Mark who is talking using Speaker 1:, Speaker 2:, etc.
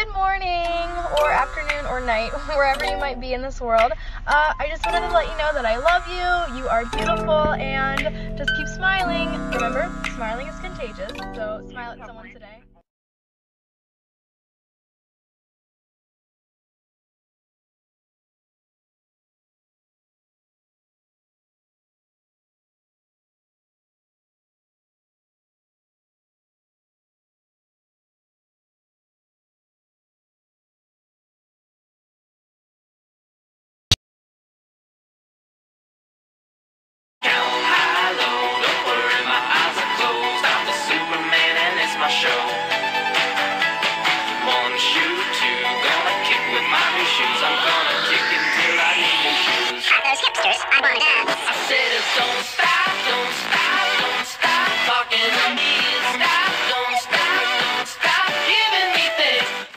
Speaker 1: good morning, or afternoon, or night, wherever you might be in this world. I just wanted to let you know that I love you, you are beautiful, and just keep smiling. Remember, smiling is contagious, so smile at someone today.